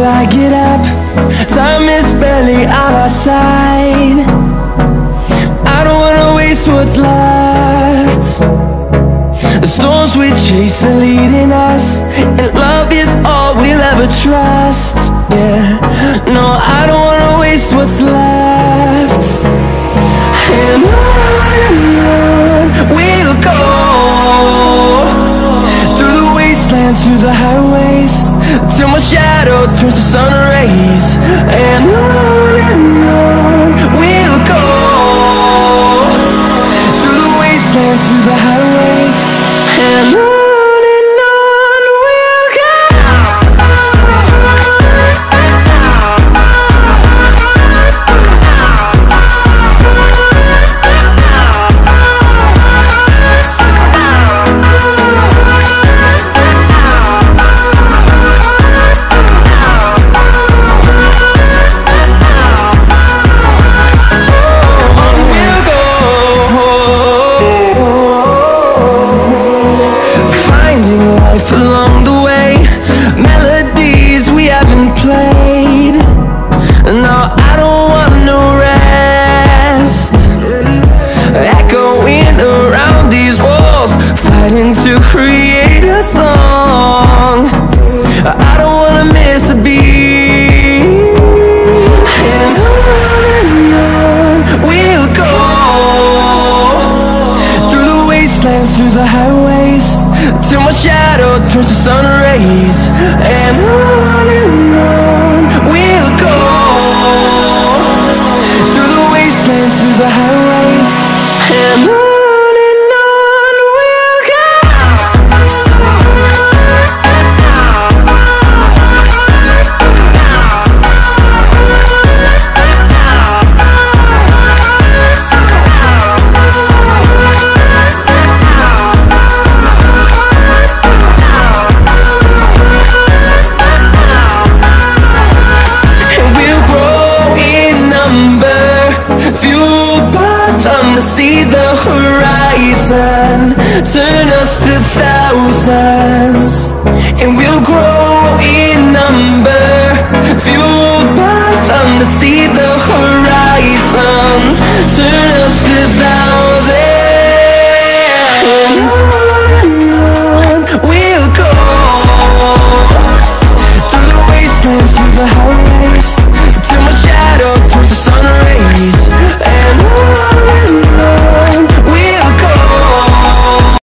till I get up. Time is barely on our side. I don't wanna waste what's left. The storms we chase are leading us, and love is all we'll ever trust. Yeah, no, I don't wanna waste what's left. And on we'll go, through the wastelands, through the highways, till my shadow turns to sun rays. And on we'll go, through the wastelands, through the highways, and on. Along the way, melodies we haven't played. No, I don't want no rest. Echoing around these walls, fighting to create a song. I don't wanna miss a beat. And on we'll go, through the wastelands, through the highways, till my shadow turns to sun rays.